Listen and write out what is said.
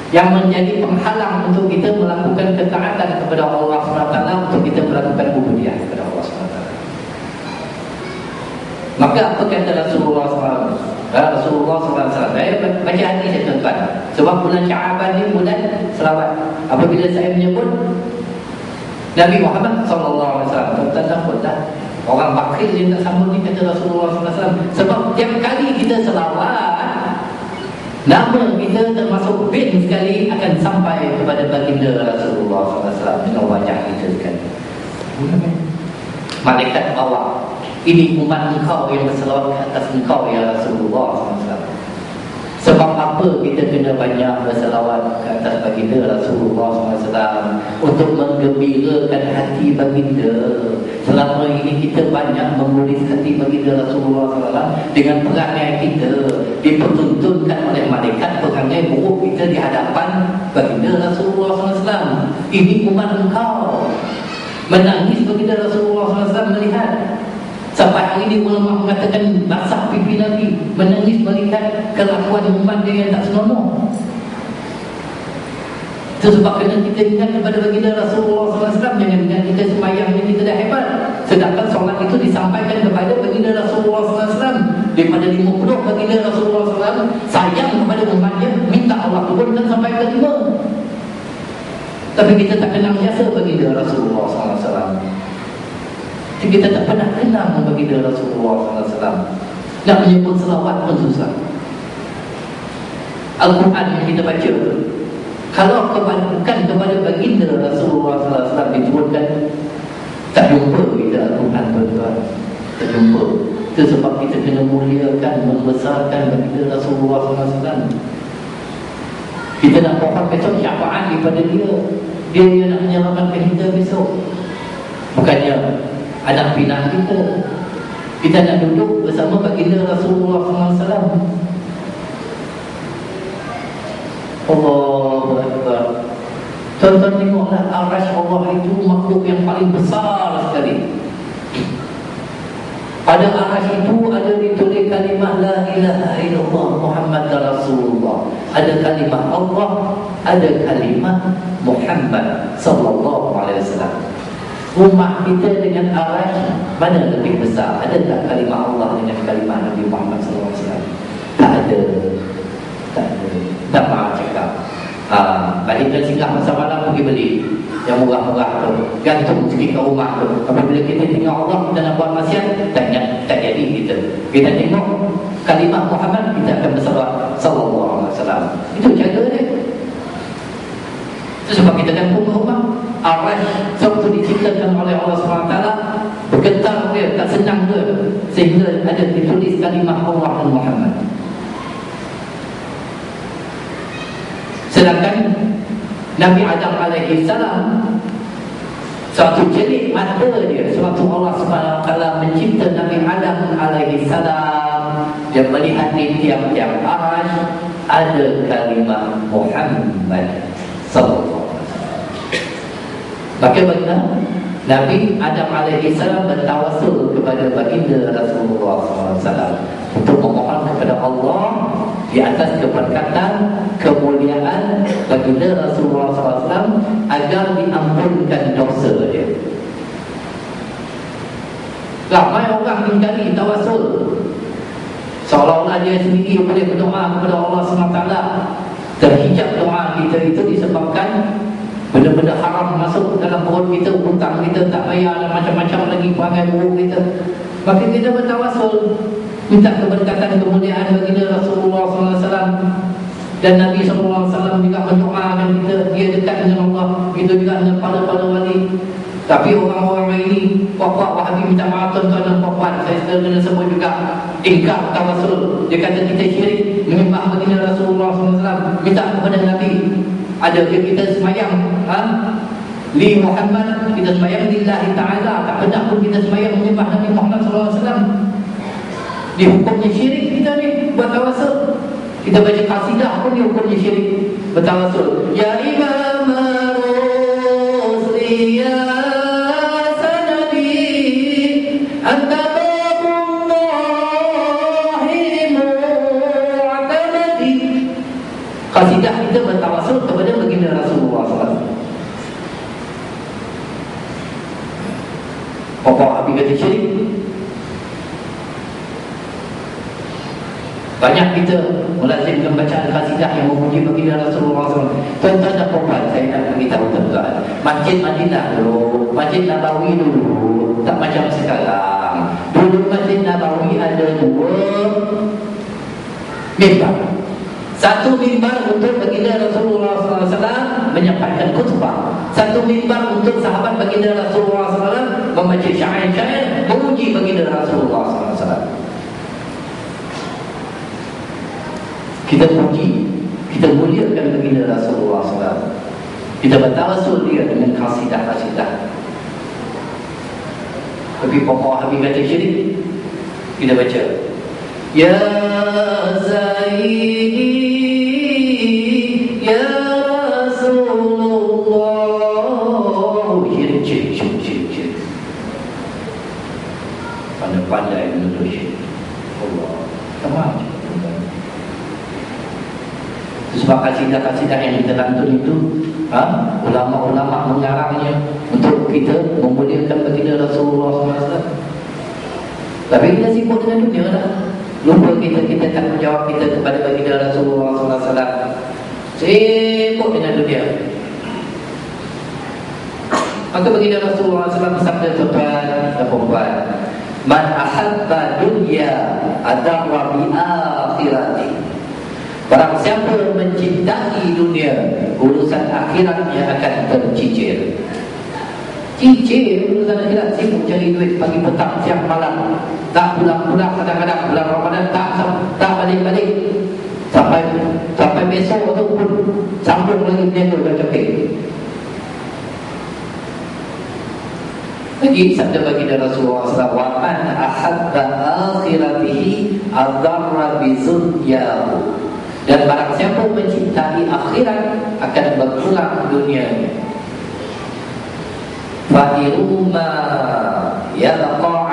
yang menjadi penghalang untuk kita melakukan ketaatan kepada Allah SWT, untuk kita melakukan ubudiyah kepada Allah SWT. Maka apa kata Rasulullah SAW? Rasulullah SAW, saya baca hadis ya tuan-tuan, sebab bulan Syaban ni bulan selawat. Apabila saya menyebut Nabi Muhammad SAW, tuan-tuan sambutlah. Orang bakil yang tak sambut ni, kata Rasulullah SAW. Sebab tiap kali kita selawat, nama kita termasuk bin sekali akan sampai kepada baginda Rasulullah SAW dengan wajah kita sekali. Malaikat Allah, ini umat engkau yang berselawat ke atas engkau ya Rasulullah SAW. Sebab apa kita kena banyak berselawat ke atas baginda Rasulullah SAW? Untuk menggembirakan hati baginda. Selama ini kita banyak memulis hati baginda Rasulullah SAW dengan perangai kita, dipertuntunkan oleh malaikat perangai buruk kita di hadapan baginda Rasulullah SAW. Ini umat engkau. Menangis baginda Rasulullah SAW melihat. Sampai hari ini ulama mengatakan basah pipi Nabi, menangis melihat kelakuan umat dia yang tak senonoh. Itu sebab kena kita ingat kepada baginda Rasulullah SAW. Jangan ingat kita sembahyang ni kita dah hebat, sedangkan solat itu disampaikan kepada baginda Rasulullah SAW. Daripada 50 baginda Rasulullah SAW sayang kepada umatnya, minta Allah turunkan sampai ke 5. Tapi kita tak kenal jasa baginda Rasulullah SAW. Kita tak pernah kenal baginda Rasulullah SAW. Nak menyebut selawat pun susah. Al-Quran yang kita baca, kalau bukan kepada baginda Rasulullah SAW diturunkan, tak jumpa kita Al-Quran tuan-tuan. Tak jumpa. Itu sebab kita kena muliakan, membesarkan baginda Rasulullah SAW. Kita nak mohon besok syafaat daripada dia. Dia nak menyelamatkan kita besok. Bukannya anak pinang kita. Kita nak duduk bersama baginda Rasulullah SAW. Allahu Akbar. Tuan-tuan tengoklah, Arasy Allah itu makhluk yang paling besar sekali. Pada arasy itu ada ditulis kalimah La ilaha illallah Muhammad Rasulullah. Ada kalimah Allah, ada kalimah Muhammad sallallahu alaihi wasallam. Rumah kita dengan arasy mana lebih besar? Ada tak kalimah Allah dengan kalimah Nabi Muhammad sallallahu alaihi wasallam? Tak ada. Tak ada. Tak maaf cakap. Balik dan singgah masa malam pergi beli yang murah-murah tu, gantung sikit ke rumah tu. Apabila kita tengok Allah, kita nak buat maksiat, tak jadi kita. Kita tengok kalimah Muhammad, kita akan bersalawat sallallahu alaihi wasallam. Itu cara dia. Itu sebab kita gantung ke rumah. Arasy sebab diciptakan oleh Allah SWT, bergetar dia, tak senang dia, sehingga ada ditulis kalimah Allah dan Muhammad. Sedangkan Nabi Adam alaihi salam, suatu jelik mata dia, suatu Allah SWT mencipta Nabi Adam alaihi salam, dia melihat di tiap-tiap arasy ada kalimah Muhammad sallallahu alaihi wasallam. Maka bagaimana Nabi Adam alaihi salam bertawassul kepada baginda Rasulullah SAW untuk memohon kepada Allah di atas keberkatan, kemuliaan baginda Rasulullah SAW agar diampunkan dosa dia. Ramai orang mencari tawassul, seolah-olah dia sendiri boleh berdoa kepada Allah SWT. Terhijab doa kita itu disebabkan benda-benda haram masuk dalam perut kita, hutang kita tak bayar dan macam-macam lagi perangai buruk kita. Maka kita bertawassul, minta keberkatan, kemuliaan baginda Rasulullah SAW. Dan Nabi SAW juga mendoakan kita, dia dekat dengan Allah, begitu juga dengan para wali. Tapi orang-orang ini, puak-puak Wahabi, minta maaf tuan-tuan dan puak-puak, saya kena sebut juga, ingkar tawassul. Dia kata kita syirik menyembah baginda Rasulullah SAW, minta kepada Nabi. Ada kita semayang li Muhammad, kita semayang lillahi ta'ala, tak pernah pun kita semayang menyembah Nabi Muhammad SAW. Dihukumnya syirik kita ni buat tawassul. Kita baca qasidah pun dihukumnya syirik bertawassul. Ya Imam Rusli ya sanadi anta babullahi mu'tamadi. Qasidah kita bertawasul kepada baginda Rasulullah SAW. Papa Habib kata syirik. Banyak kita melazimkan bacaan qasidah yang memuji baginda Rasulullah SAW. Tuan-tuan dan puan, saya nak beritahu tuan-tuan, Masjid Madinah dulu, Masjid Nabawi dulu, tak macam sekarang. Dulu Masjid Nabawi ada 2 mimbar. Satu mimbar untuk baginda Rasulullah SAW menyampaikan khutbah. Satu mimbar untuk sahabat baginda Rasulullah SAW membaca syair-syair memuji baginda Rasulullah SAW. Kita puji, kita muliakan baginda Rasulullah SAW. Kita bertawasul dia dengan qasidah-qasidah. Tapi pokok Habib kata syirik. Kita baca, Ya Zaidi, Ya Rasulullah. Syirik. Pandai-pandai menuduh syirik. Allah, sama aja. Sebab kasidah-kasidah yang kita lantun itu, ulama-ulama mengarangnya untuk kita memuliakan baginda Rasulullah SAW. Tapi kita sibuk dengan dunia lah. Lupa kita tak menjawab kita kepada baginda Rasulullah SAW. Sibuk dengan dunia. Maka baginda Rasulullah SAW bersabda, tuan-tuan dan puan, Man ahabba dunya adawwa bi akhirati. Barang siapa mencintai dunia, urusan akhiratnya akan tercicir. Cicir urusan akhirat, sibuk cari duit pagi petang siang malam, tak pulang-pulang, kadang-kadang bulan Ramadan tak balik-balik, sampai besok tu pun sambung lagi dia tu baca kek. Lagi sabda baginda Rasulullah SAW, wa man ahabba akhiratihi adarra bi dunyahu. Dan barang siapa mencintai akhirat akan berkurang dunianya. Fa'iruma yalqa